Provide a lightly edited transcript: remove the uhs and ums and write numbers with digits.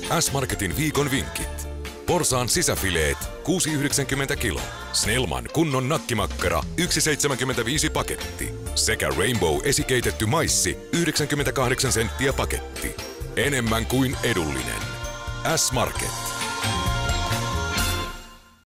S-Marketin viikon vinkit. Porsaan sisäfileet 6,90 kilo. Snellman kunnon nakkimakkara 1,75 paketti. Sekä Rainbow esikeitetty maissi 98 senttiä paketti. Enemmän kuin edullinen. S-Market.